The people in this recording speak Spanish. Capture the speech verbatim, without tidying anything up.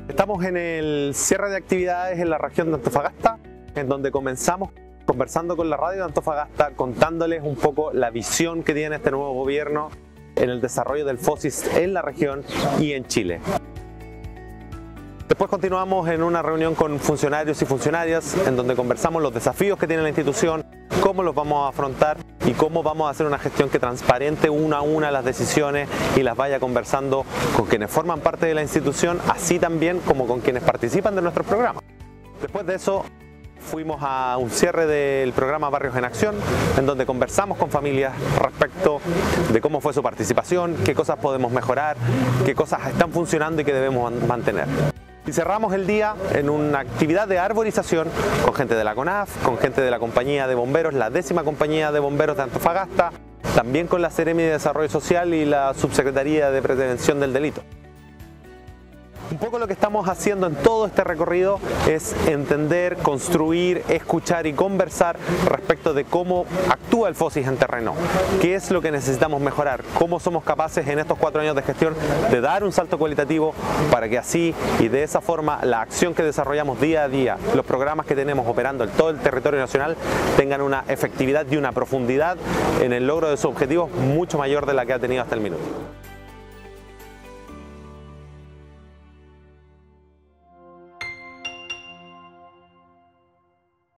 Estamos en el cierre de actividades en la región de Antofagasta, en donde comenzamos conversando con la radio de Antofagasta, contándoles un poco la visión que tiene este nuevo gobierno en el desarrollo del FOSIS en la región y en Chile. Después continuamos en una reunión con funcionarios y funcionarias en donde conversamos los desafíos que tiene la institución, cómo los vamos a afrontar y cómo vamos a hacer una gestión que transparente una a una las decisiones y las vaya conversando con quienes forman parte de la institución, así también como con quienes participan de nuestros programas. Después de eso fuimos a un cierre del programa Barrios en Acción, en donde conversamos con familias respecto de cómo fue su participación, qué cosas podemos mejorar, qué cosas están funcionando y que debemos mantener. Y cerramos el día en una actividad de arborización con gente de la CONAF, con gente de la compañía de bomberos, la décima compañía de bomberos de Antofagasta, también con la Seremi de Desarrollo Social y la Subsecretaría de Prevención del Delito. Un poco lo que estamos haciendo en todo este recorrido es entender, construir, escuchar y conversar respecto de cómo actúa el FOSIS en terreno, qué es lo que necesitamos mejorar, cómo somos capaces en estos cuatro años de gestión de dar un salto cualitativo para que así y de esa forma la acción que desarrollamos día a día, los programas que tenemos operando en todo el territorio nacional tengan una efectividad y una profundidad en el logro de sus objetivos mucho mayor de la que ha tenido hasta el minuto.